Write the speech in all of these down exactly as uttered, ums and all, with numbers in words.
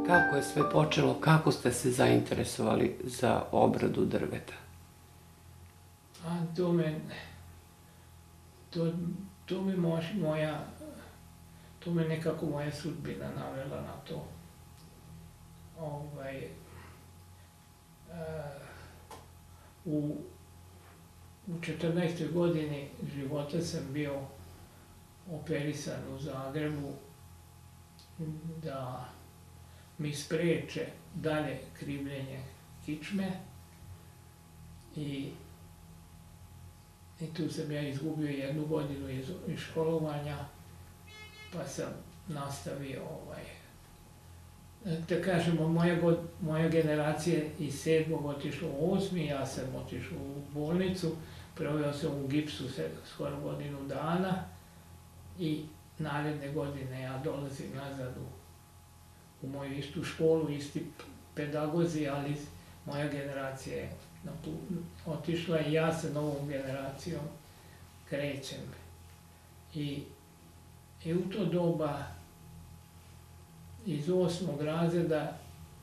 Kako je sve počelo, kako ste se zainteresovali za obradu drveta? A to me, to, to me moja, to me nekako moja sudbina navela na to. Ovaj, u, u četrnaestoj godini života sam bio operisan u Zagrebu da mi spreče dalje krivljenje kičme i, i tu sam ja izgubio jednu godinu iz, iz školovanja, pa sam nastavio ovaj, da kažemo, moja, god, moja generacija iz sedmog otišla u osmi, ja sam otišao u bolnicu, proveo sam u gipsu se, skoro godinu dana i naredne godine ja dolazim nazad u, u moju istu školu, isti pedagozi, ali moja generacija je otišla i ja sa novom generacijom krećem. I, i u to doba iz osmog razreda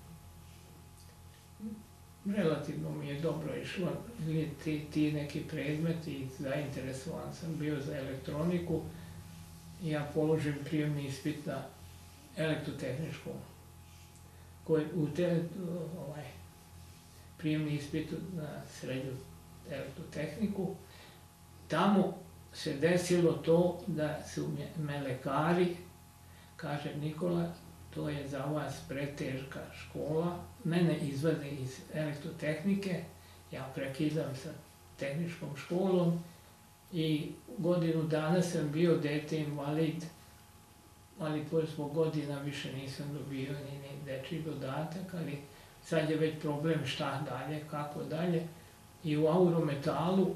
relativno mi je dobro išlo ti, ti neki predmeti i zainteresovan sam bio za elektroniku. Ja položim prijemni ispit na elektrotehničkom, koji u te, ovaj, prijemni ispit na srednju elektrotehniku. Tamo se desilo to da su me lekari, kaže Nikola, to je za vas preteška škola, mene izvade iz elektrotehnike, ja prekidam sa tehničkom školom i godinu dana sam bio dete invalid, ali zbog godina više nisam dobio ni, ni dečji dodatak, ali sad je već problem šta dalje, kako dalje. I u Aurometalu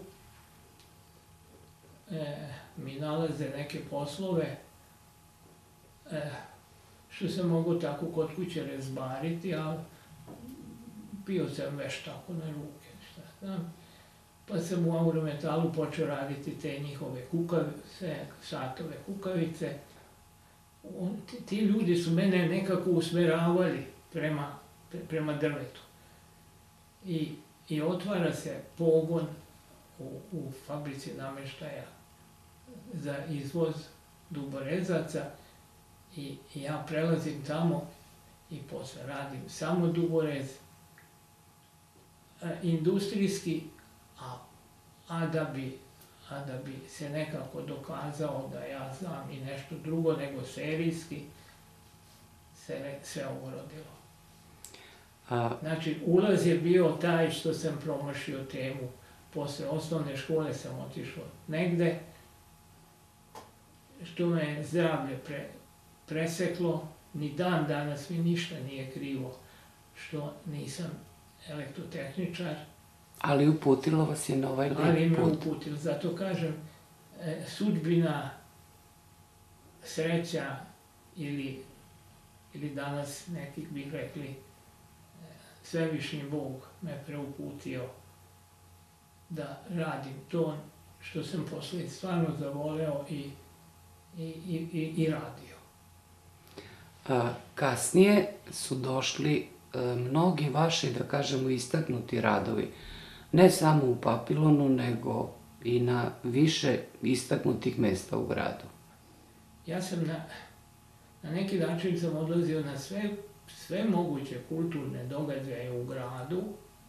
e, mi nalaze neke poslove e, što sam mogu tako kod kuće rezbariti, a bio sam već tako na ruke, šta znam. Pa sam u Aurometalu počeo raditi te njihove kukavice, satove kukavice. On, ti, ti ljudi su mene nekako usmeravali prema, pre, prema drvetu. I, I otvara se pogon u, u fabrici namještaja za izvoz duborezaca i, i ja prelazim tamo i posle radim samo duborez, e, industrijski, a, a da bi a da bi se nekako dokazao da ja znam i nešto drugo nego serijski, se sve ovo rodilo. A... Znači, ulaz je bio taj što sam promašio temu. Posle osnovne škole sam otišao negde, što me je zdravlje pre, preseklo, ni dan danas mi ništa nije krivo što nisam elektrotehničar. Ali uputilo vas je na ovaj lijep put. Ali me uputilo, zato kažem, e, sudbina, sreća ili, ili danas nekih bih rekli, e, svevišnji Bog me preuputio da radim to što sam posle stvarno zavoleo i, i, i, i, i radio. A, kasnije su došli e, mnogi vaši, da kažemo, istaknuti radovi. Ne samo u Papilonu, nego i na više istaknutih mesta u gradu. Ja sam na, na neki način sam odlazio na sve, sve moguće kulturne događaje u gradu,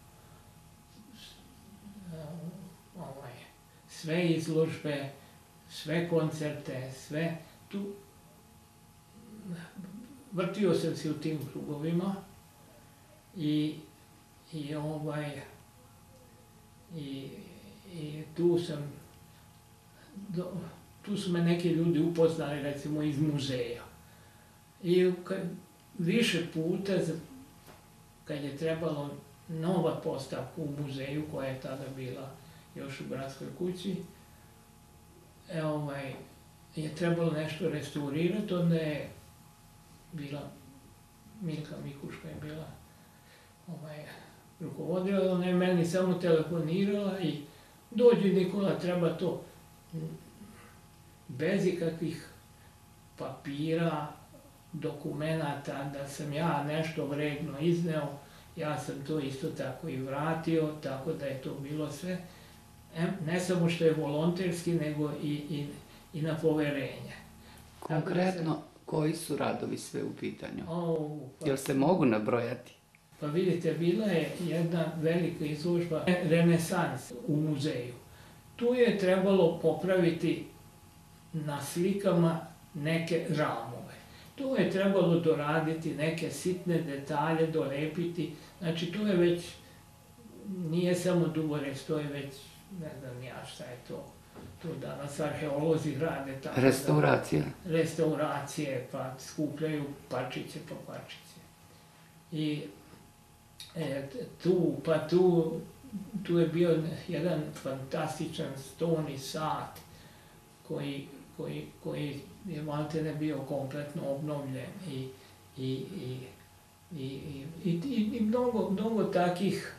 ovaj, sve izložbe, sve koncerte, sve tu. Vrtio sam se u tim krugovima i, i ovaj, I, i tu sam, do, tu su me neki ljudi upoznali, recimo, iz muzeja. I kad, više puta, kad je trebalo nova postavka u muzeju, koja je tada bila još u Gradskoj kući, e, ovaj, je trebalo nešto restaurirati, onda je bila, Milka Mikuška je bila, ovaj, rukovodila, ona je meni samo telefonirala i dođi Nikola, treba to bez ikakvih papira, dokumenata da sam ja nešto vredno izneo, ja sam to isto tako i vratio, tako da je to bilo sve, ne samo što je volonterski, nego i, i, i na poverenje. Konkretno, sam... koji su radovi sve u pitanju? O, pa, Jel se mogu nabrojati? Pa vidite, bila je jedna velika izložba Renesans u muzeju. Tu je trebalo popraviti na slikama neke ramove. Tu je trebalo doraditi neke sitne detalje, dolepiti. Znači, tu je već, nije samo duborez, to je već, ne znam ja šta je to. To danas arheolozi rade. Tako restauracija. Da, restauracije, pa skupljaju parčiće po parčiće. I e, tu, pa tu, tu je bio jedan fantastičan stoni sat koji, koji, koji je maltene bio kompletno obnovljen i, i, i, i, i, i, i mnogo, mnogo takih,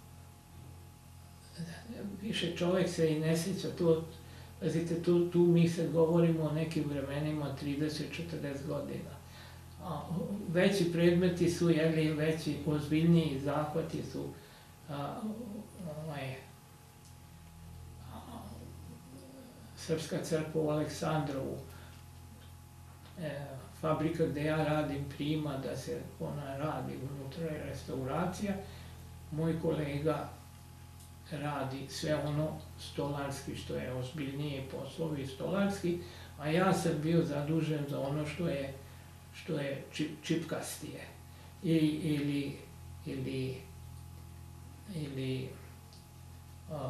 više čovjek se i ne sjeća, to, pazite, tu, tu mi se govorimo o nekim vremenima trideset do četrdeset godina. A veći predmeti su, jeli, veći, ozbiljniji zahvati su a, ovaj, a, Srpska crkva u Aleksandrovu, e, fabrika gde ja radim prima da se ona radi, unutra je restauracija. Moj kolega radi sve ono stolarski, što je ozbiljnije poslovi stolarski, a ja sam bio zadužen za ono što je što je čip, čipkastije. I, ili, ili, ili a,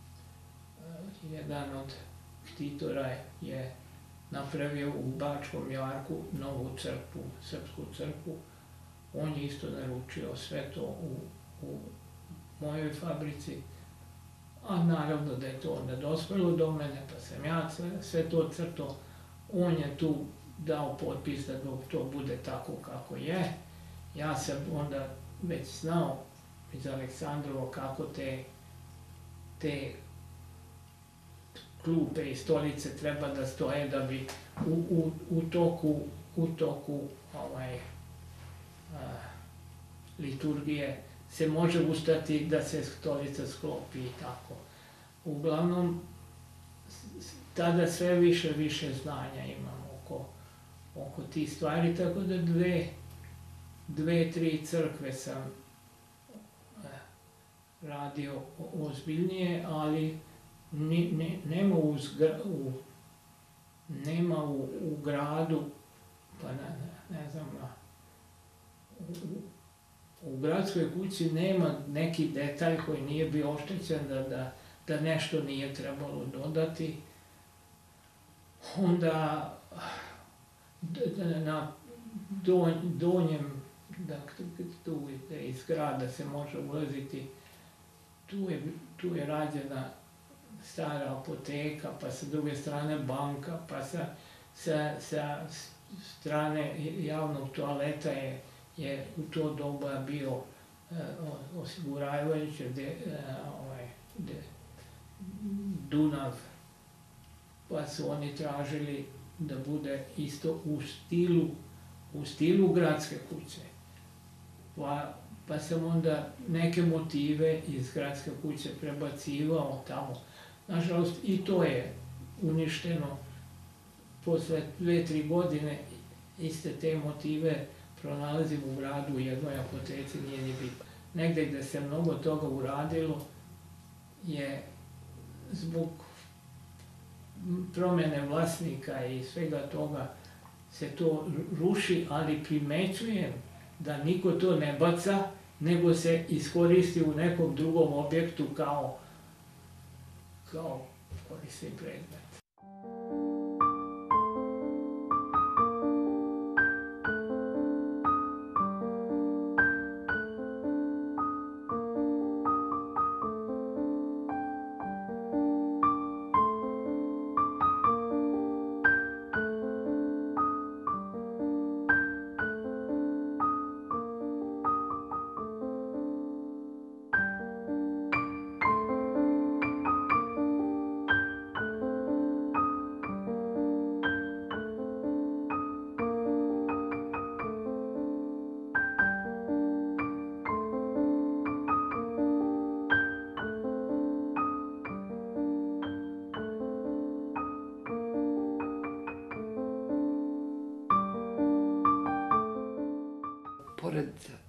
jedan od štitora je napravio u Bačkom Jarku novu crkvu, srpsku crkvu. On je isto naručio sve to u, u mojoj fabrici, a naravno da je to onda dospelo do mene, pa sam ja sve, sve to crto. On je tu dao potpis da to bude tako kako je. Ja sam onda već znao iz Aleksandrova kako te, te klupe i stolice treba da stoje da bi u, u, u toku, u toku ovaj, a, liturgije se može ustati da se stolica sklopi i tako. Uglavnom, tada sve više više znanja imam oko oko tih stvari, tako da dve, dve, tri crkve sam radio ozbiljnije, ali ni, ne, nema, u, u, nema u, u gradu, pa ne, ne, ne znam, u, u gradskoj kući nema neki detalj koji nije bio oštećen, da, da, da nešto nije trebalo dodati. Onda na donj, donjem, dakle, tu je iz grada se može ulaziti, tu je, tu je rađena stara apoteka, pa sa druge strane banka, pa sa, sa, sa strane javnog toaleta je, je u to doba bio e, osiguravajuće de, e, ovaj, de, Dunav, pa su oni tražili da bude isto u stilu, u stilu gradske kuće. Pa, pa sam onda neke motive iz gradske kuće prebacivao tamo. Nažalost, i to je uništeno. Posle dve, tri godine iste te motive pronalazim u gradu u jednoj apoteci, nije ni bitno. Negde gde se mnogo toga uradilo je zbog promjene vlasnika i svega toga se to ruši, ali primećujem da niko to ne baca, nego se iskoristi u nekom drugom objektu kao, kao korisni predmet.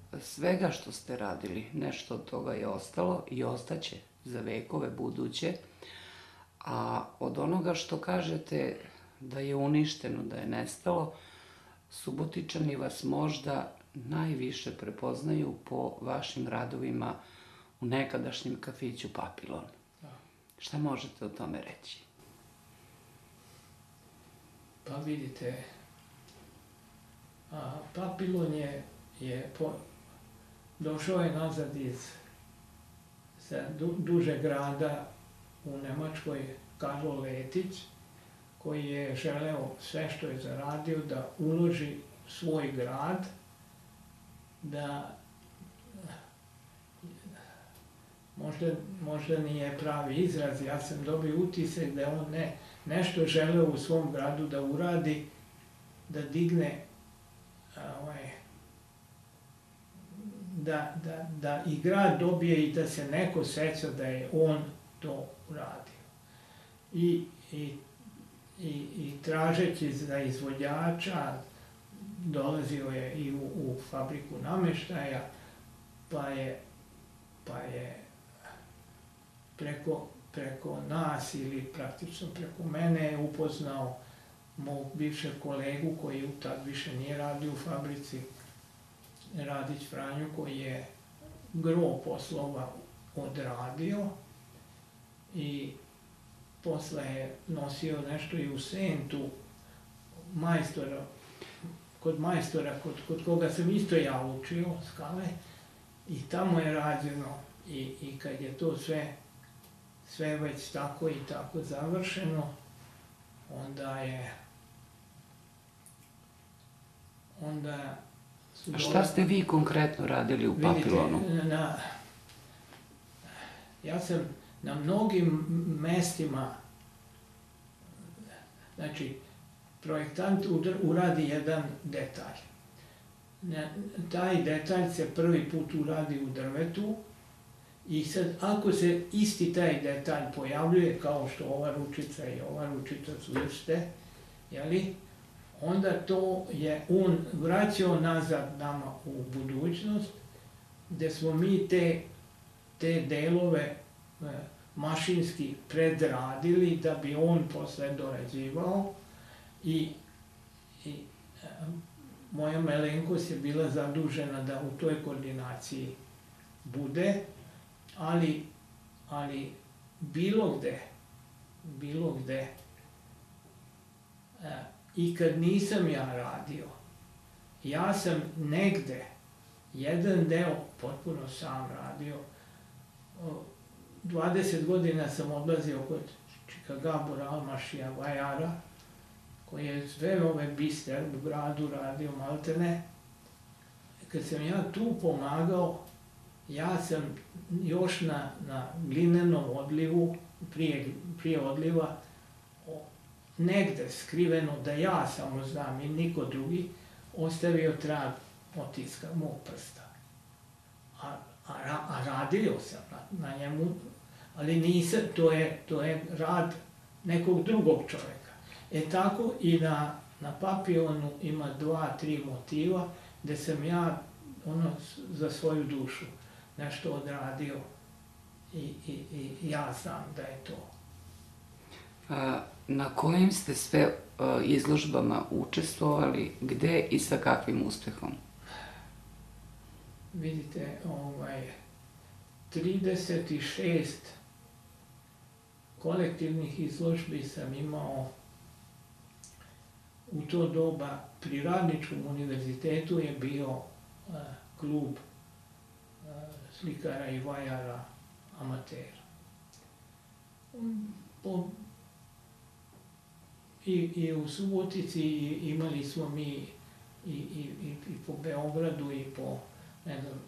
svega što ste radili, nešto od toga je ostalo i ostaće za vekove buduće, a od onoga što kažete da je uništeno, da je nestalo, Subotičani vas možda najviše prepoznaju po vašim radovima u nekadašnjem kafiću Papilon. Šta možete o tome reći? Pa vidite, a, Papilon je, je po, došao je nazad iz sa du, duže grada u Nemačkoj, Karlo Letić, koji je želeo sve što je zaradio da uloži u svoj grad, da možda, možda nije pravi izraz, ja sam dobio utisak da je on ne, nešto želeo u svom gradu da uradi, da digne, ovaj, da, da, da i grad dobije i da se neko seća da je on to uradio. I, i, i, i tražeći za izvođača, dolazio je i u, u fabriku nameštaja, pa je, pa je preko, preko nas ili praktično preko mene upoznao mog bivšeg kolegu koji u tad više nije radio u fabrici, Radić Franju, koji je gro poslova odradio i posle je nosio nešto i u Sentu majstora, kod majstora, kod, kod koga sam isto ja učio skale, i tamo je rađeno i, i kad je to sve, sve već tako i tako završeno, onda je onda su A šta ste vi konkretno radili u Papilonu? Vidite, na, ja sam na mnogim mestima, znači, projektant uradi jedan detalj. Taj detalj se prvi put uradi u drvetu i sad, ako se isti taj detalj pojavljuje, kao što ova ručica i ova ručica su iste, jeli, onda to je on vraćao nazad nama u budućnost, gde smo mi te, te delove mašinski predradili da bi on posle dorađivao i, i moja malenkost je bila zadužena da u toj koordinaciji bude, ali, ali bilo gde, bilo gde, i kad nisam ja radio, ja sam negde, jedan deo potpuno sam radio, dvadeset godina sam odlazio kod Čikagabora, Almašija, Vajara, koji je sve ove bister u gradu radio maltene. Kad sam ja tu pomagao, ja sam još na, na glinenom odlivu, prije, prije odliva, negde skriveno da ja samo znam i niko drugi, ostavio trag otiska mog prsta. A, a, a radio sam na, na njemu, ali nisam, to je, to je rad nekog drugog čoveka. E tako i na, na Papilonu ima dva, tri motiva gde sam ja ono za svoju dušu nešto odradio i, i, i ja znam da je to. A, na kojim ste sve a, izložbama učestvovali, gde i sa kakvim uspehom? Vidite, ovaj, trideset šest kolektivnih izložbi sam imao u to doba. Pri Radničkom univerzitetu je bio uh, klub uh, slikara i vajara amatera. Po, i, I u Subotici imali smo mi i, i, i, i po Beogradu i po, ne znam,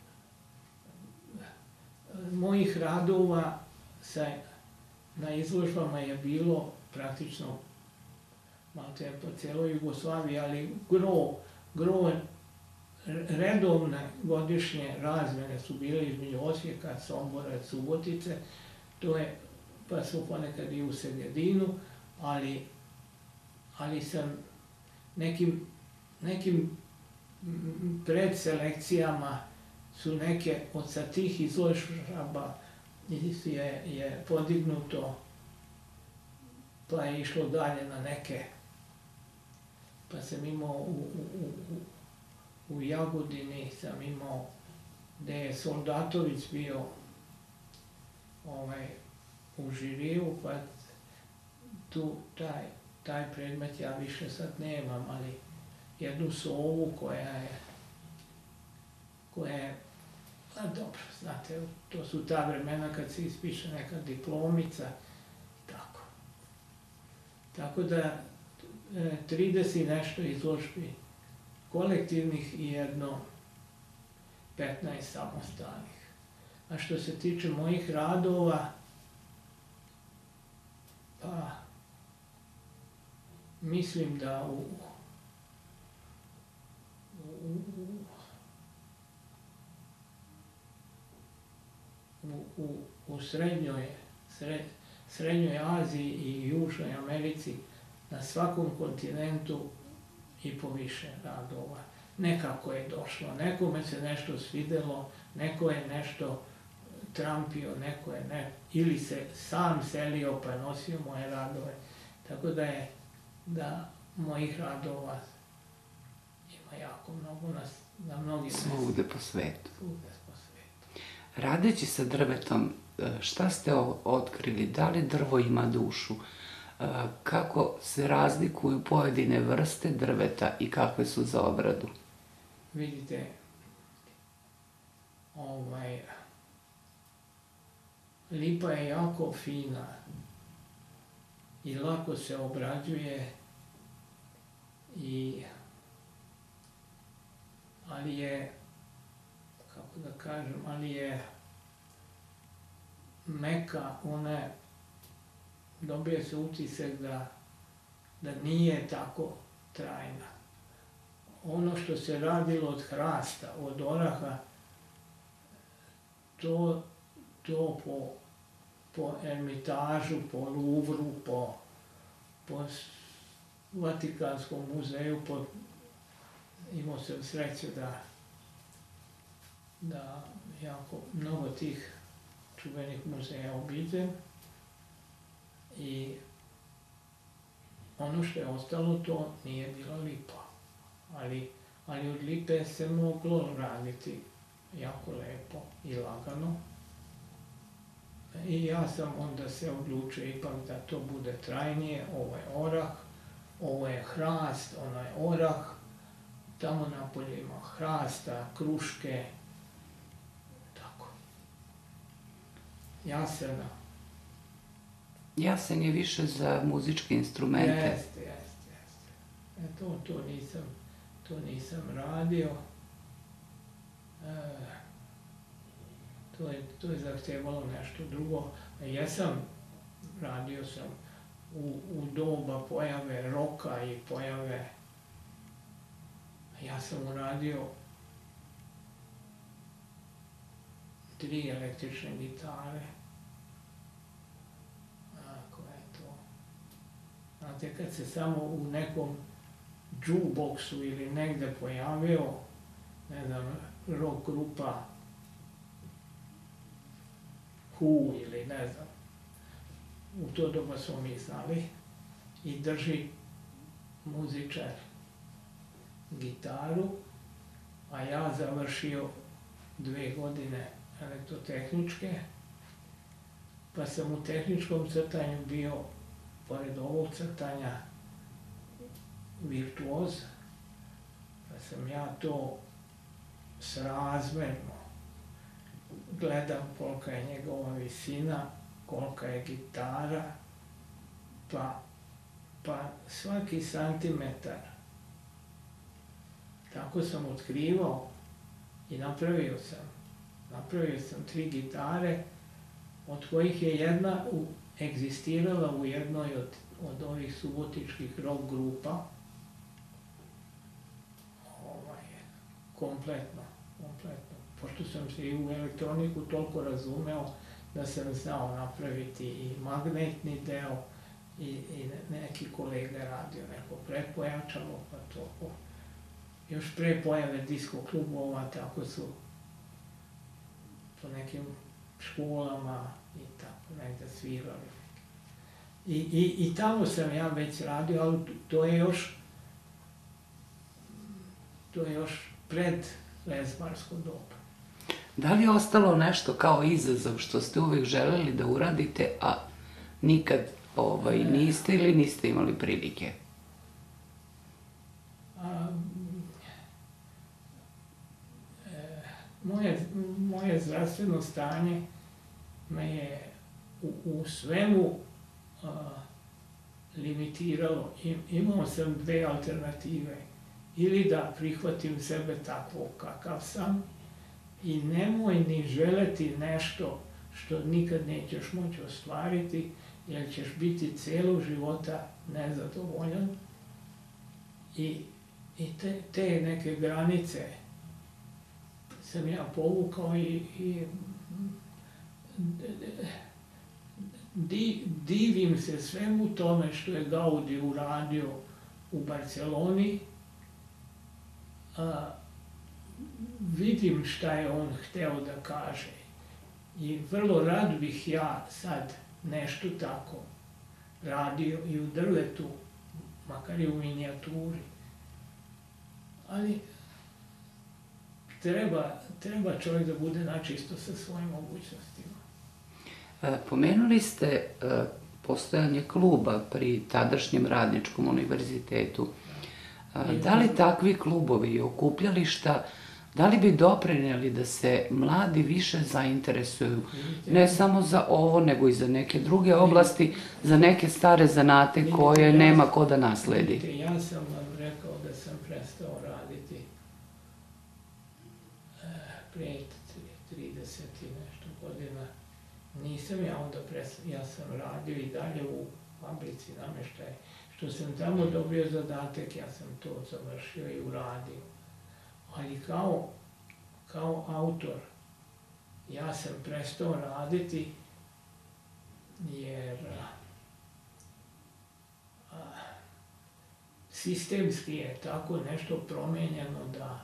mojih radova sa, na izložbama je bilo praktično malte po cijeloj Jugoslaviji, ali gro, gro redovne godišnje razmene su bile između Osijeka, Sombora i Subotice, to je, pa su ponekad i u Segedinu, ali, ali sam nekim, nekim pred selekcijama su neke od sa tih izložaba je, je podignuto, pa je išlo dalje na neke, pa sam imao u, u, u, u Jagodini, sam imao gde je Soldatović bio ovaj, u žiriju, pa tu taj, taj predmet ja više sad nemam, ali jednu sovu koja je, koja je, a dobro, znate, to su ta vremena kad se ispiše neka diplomica, tako. Tako da, trideset i nešto izložbi kolektivnih i jedno petnaest samostalnih. A što se tiče mojih radova, pa mislim da u, u, u, u, u srednjoj, sred, srednjoj Aziji i Južnoj Americi na svakom kontinentu i po više radova. Nekako je došlo, nekome se nešto svidelo, neko je nešto trampio, neko je ne, ili se sam selio pa nosio moje radove. Tako da je, da mojih radova ima jako mnogo na, na mnogim Svugde po svetu. Svugde po svetu. Radeći sa drvetom, šta ste otkrili? Da li drvo ima dušu? Kako se razlikuju pojedine vrste drveta i kakve su za obradu? Vidite, ovaj, lipa je jako fina i lako se obrađuje, i, ali je, kako da kažem, ali je meka, ona je, dobije se utisak da, da nije tako trajna. Ono što se radilo od hrasta, od oraha, to, to po, po Ermitažu, po Luvru, po, po Vatikanskom muzeju, po, imao sam sreće da, da jako mnogo tih čuvenih muzeja obiđem. I ono što je ostalo, to nije bila lipa. Ali, ali od lipe se moglo raditi jako lepo i lagano. I ja sam onda se odlučio ipak da to bude trajnije. Ovo je orah, ovo je hrast, ono je orah. Tamo napolje ima hrasta, kruške, tako. Jasena. Jasen je više za muzičke instrumente. Jeste, jeste, jeste. E, to, to nisam, to nisam radio. E, to je, to je zahtevalo nešto drugo. Jesam, radio sam u, u doba pojave roka i pojave, ja sam uradio tri električne gitare. Znate, kad se samo u nekom jukeboxu ili negde pojavio, ne znam, rock grupa Who ili ne znam, u to doba smo mi znali, i drži muzičar gitaru, a ja završio dve godine elektrotehničke, pa sam u tehničkom crtanju bio, pored ovog crtanja, virtuoz, pa sam ja to srazmerno gledam kolika je njegova visina, kolika je gitara, pa, pa svaki santimetar. Tako sam otkrivao i napravio sam. Napravio sam tri gitare, od kojih je jedna u egzistirala u jednoj od, od ovih subotičkih rock grupa. Ovaj, kompletno, kompletno. Pošto sam se i u elektroniku toliko razumeo da sam znao napraviti i magnetni deo, i, i neki kolega radio neko pretpojačalo, pa to. još pre pojave disko klubova, tako su po nekim školama i tako negde svirali. I, i, i tamo sam ja već radio, ali to je još, to je još pred lezbarsko doba. Da li je ostalo nešto kao izazov što ste uvek želeli da uradite, a nikad ovaj, niste ili niste imali prilike? A, e, moje, moje zdravstveno stanje me je u, u svemu a, limitiralo. I, imao sam dve alternative. Ili da prihvatim sebe takvog kakav sam i nemoj ni želeti nešto što nikad nećeš moći ostvariti, jer ćeš biti celog života nezadovoljan. I, i te, te neke granice sam ja povukao i, i di, divim se svemu tome što je Gaudi uradio u Barceloni. A, vidim šta je on hteo da kaže i vrlo rad bih ja sad nešto tako radio i u drvetu, makar i u minijaturi. Ali treba, treba čovjek da bude načisto sa svojim mogućnostima. E, pomenuli ste e, postojanje kluba pri tadašnjem Radničkom univerzitetu. E, da li takvi klubovi i okupljališta, da li bi doprineli da se mladi više zainteresuju, ne samo za ovo, nego i za neke druge oblasti, za neke stare zanate koje nema ko da nasledi? Ja sam vam rekao da sam prestao raditi pre trideset i nešto godina. Nisam ja onda prestao, ja sam radio i dalje u fabrici nameštaja. Što sam tamo dobio zadatak, ja sam to završio i uradio. Ali kao, kao autor, ja sam prestao raditi jer a, sistemski je tako nešto promenjeno da,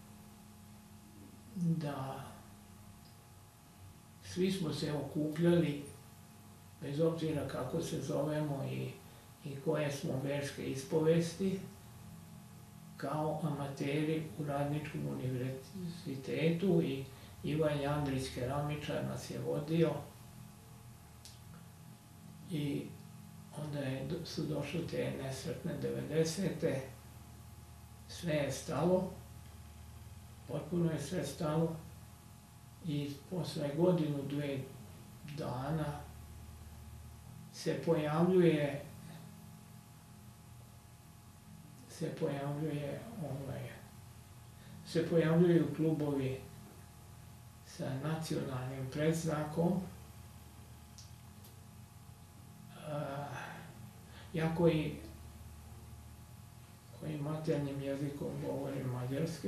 da svi smo se okupljali, bez obzira kako se zovemo i, i koje smo verske ispovesti, kao amateri u Radničkom univerzitetu i Ivan Jandrić keramičar nas je vodio i onda je, su došle te nesretne devedesete. Sve je stalo, potpuno je sve stalo i posle godinu, dve dana se pojavljuje se pojavljuje ovaj, se pojavljuju klubovi sa nacionalnim predznakom. Ja koji, koji maternjim jezikom govorim mađarski,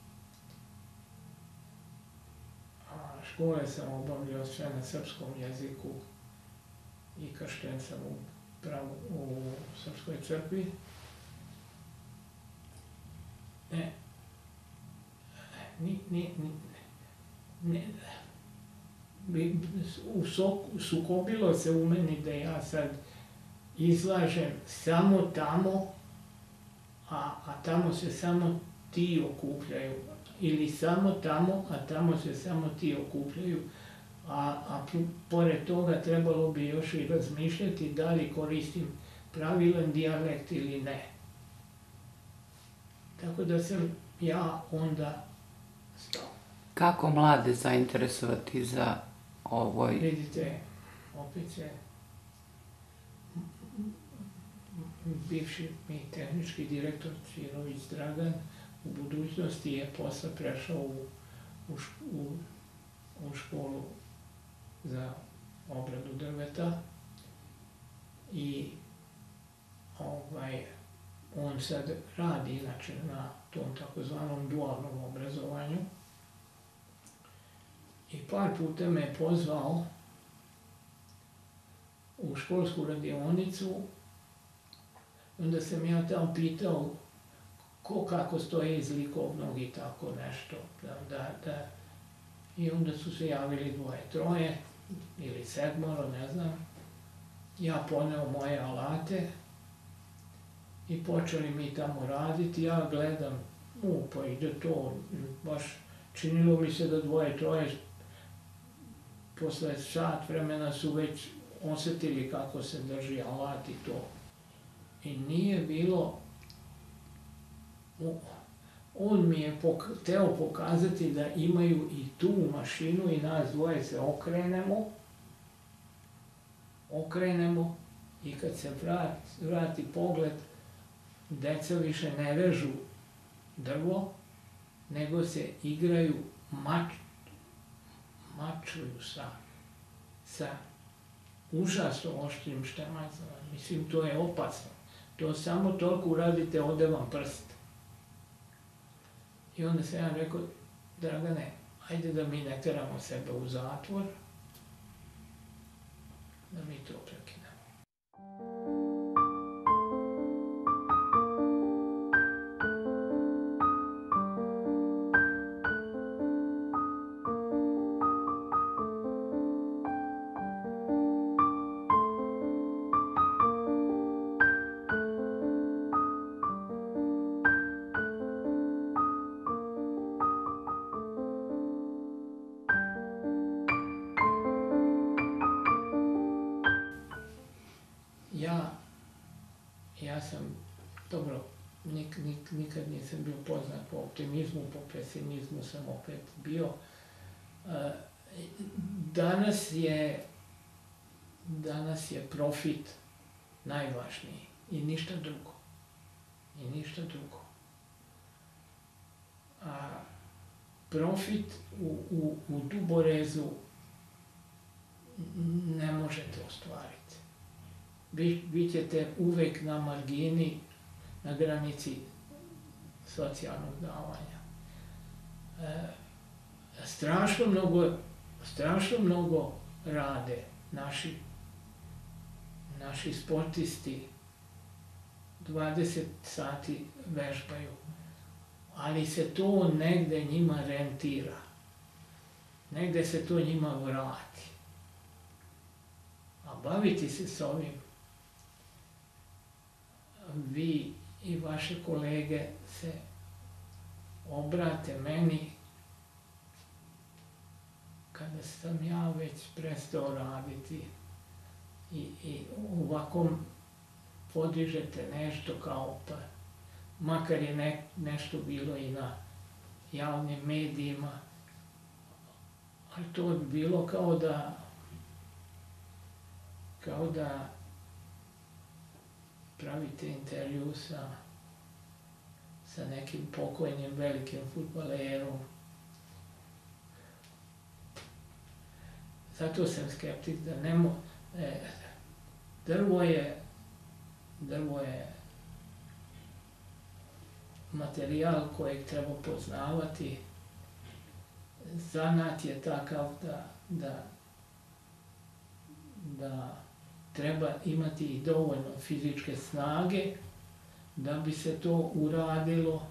a škole sam obavljao sve na srpskom jeziku i kršten sam u, pravu, u Srpskoj crkvi. Ne, ni, ni, ni, ne, sukobilo se u meni da ja sad izlažem samo tamo, a, a tamo se samo ti okupljaju. Ili samo tamo, a tamo se samo ti okupljaju. A, a pored toga trebalo bi još i razmišljati da li koristim pravilan dijalekt ili ne. Tako da sam ja onda stao. Kako mlade zainteresovati za ovoj... Vidite, opet se bivši mi tehnički direktor Čirović Dragan u budućnosti je posle prešao u, u, u, u školu za obradu drveta i ovaj, on sad radi inače na tom takozvanom dualnom obrazovanju i par puta me je pozvao u školsku radionicu. Onda sam ja tamo pitao ko kako stoji iz likovnog i tako nešto. Da, da, da. I onda su se javili dvoje, troje ili sedmoro, ne znam. Ja poneo moje alate i počeli mi tamo raditi. Ja gledam, u, pa ide to, baš činilo mi se da dvoje, troje, posle sat vremena su već osjetili kako se drži alat i to. I nije bilo, on mi je hteo pokazati da imaju i tu mašinu i nas dvoje se okrenemo, okrenemo i kad se vrati, vrati pogled, deca više ne režu drvo, nego se igraju mač, mačuju sa, sa užasno oštrim štemacama. Mislim, to je opasno. To samo toliko uradite, ode vam prst. I onda sam ja rekao, Dragane, ajde da mi ne teramo sebe u zatvor, da mi to prekinemo. Ja, ja sam, dobro, nik, nik, nikad nisam bio poznat po optimizmu, po pesimizmu sam opet bio. Danas je, danas je profit najvažniji i ništa drugo. I ništa drugo. A profit u, u, u Duborezu ne možete ostvariti. Vi ćete uvek na margini, na granici socijalnog davanja. E, strašno mnogo, strašno mnogo rade naši, naši sportisti, dvadeset sati vežbaju, ali se to negde njima rentira. Negde se to njima vrati. A baviti se s ovim, vi i vaše kolege se obrate meni kada sam ja već prestao raditi i, i ovakom podižete nešto kao pa, makar je ne, nešto bilo i na javnim medijima, ali to bi bilo kao da kao da pravite intervju sa, sa nekim pokojnim velikim fudbalerom. Zato sam skeptik da ne mo... E, drvo je, drvo je materijal kojeg treba poznavati. Zanat je takav da, da, da treba imati i dovoljno fizičke snage da bi se to uradilo.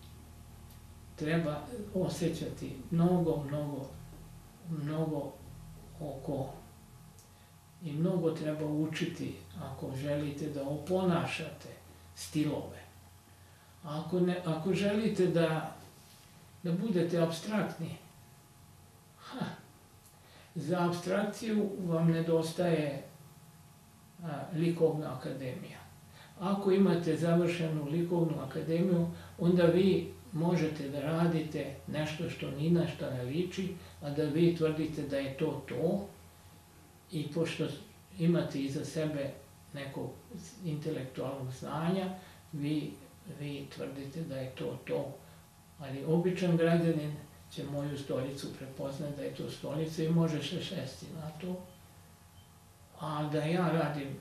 Treba osjećati mnogo, mnogo, mnogo oko i mnogo treba učiti ako želite da oponašate stilove. Ako, ne, ako želite da, da budete apstraktni, ha, za apstrakciju vam nedostaje a, likovna akademija. Ako imate završenu likovnu akademiju, onda vi možete da radite nešto što ni na šta ne liči, a da vi tvrdite da je to to, i pošto imate iza sebe nekog intelektualnog znanja, vi, vi tvrdite da je to to. Ali običan građanin će moju stolicu prepoznati da je to stolica i može se šesti na to. A da ja radim,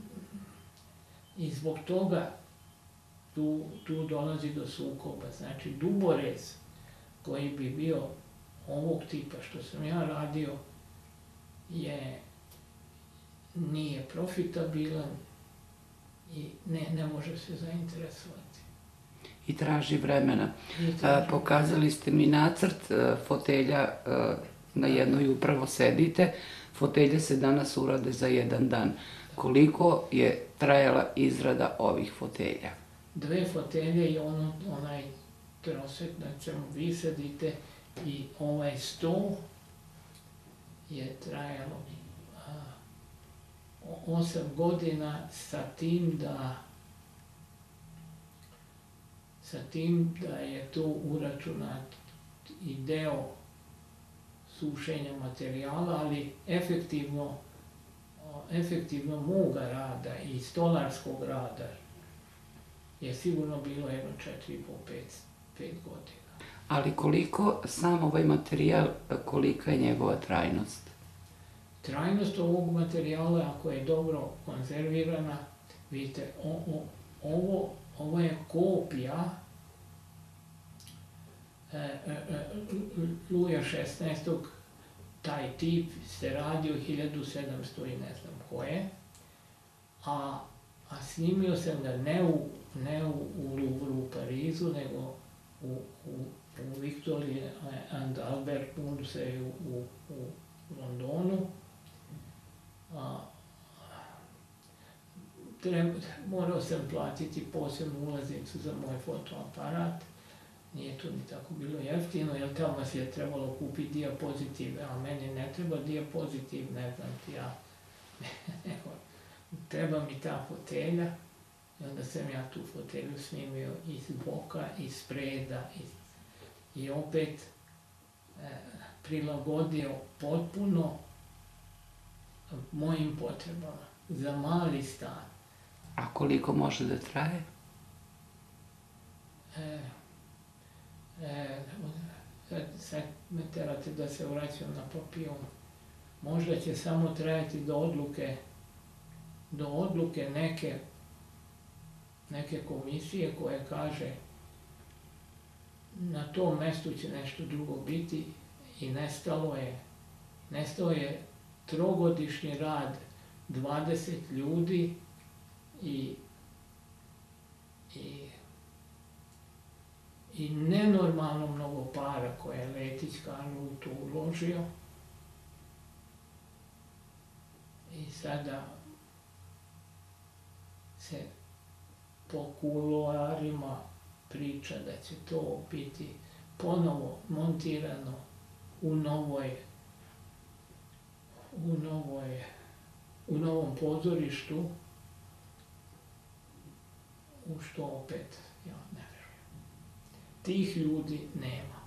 i zbog toga tu, tu dolazi do sukoba. Znači, Duborez koji bi bio ovog tipa što sam ja radio je, nije profitabilan i ne, ne može se zainteresovati. i traži vremena. I traži. Pokazali ste mi nacrt fotelja, na jednoj upravo sedite. Fotelje se danas urade za jedan dan. Koliko je trajala izrada ovih fotelja? Dve fotelje i ono, onaj trosek na čemu vi sedite i ovaj stol je trajalo a, osam godina sa tim da sa tim da je tu uračunat i deo sušenja materijala, ali efektivno efektivno moga rada i stolarskog rada je sigurno bilo jedno četiri i po, pet, pet godina. Ali koliko sam ovaj materijal, kolika je njegova trajnost? Trajnost ovog materijala, ako je dobro konzervirana, vidite, o, o, ovo, ovo je kopija e, e, Luja šesnaestog. Taj tip se radio hiljadu sedamsto i ne znam koje, a, a snimio sam ga ne u, ne u, u Louvru u Parizu, nego u, u, u Victoria and Albert Museju u, u Londonu. A, treba, morao sam platiti posebnu ulaznicu za moj fotoaparat. Nije to ni tako bilo jeftino, jer tamo vas je trebalo kupiti dijapozitive, a meni ne treba dijapozitiv, ne znam ti ja. Treba mi ta fotelja, i onda sam ja tu fotelju snimio iz boka, iz preda, iz, i opet e, prilagodio potpuno mojim potrebama za mali stan. A koliko može da traje? E, E, sad, sad me terate da se vraćam na papijom. Možda će samo trajati do odluke, do odluke neke, neke komisije koje kaže na tom mestu će nešto drugo biti i nestalo je, nestao je trogodišnji rad dvadeset ljudi i, i i nenormalno mnogo para koje je Letić Karlo tu uložio. I sada se po kuloarima priča da će to biti ponovo montirano u novoj, u novoj, u novom pozorištu, u što opet ja ne verujem. Tih ljudi nema.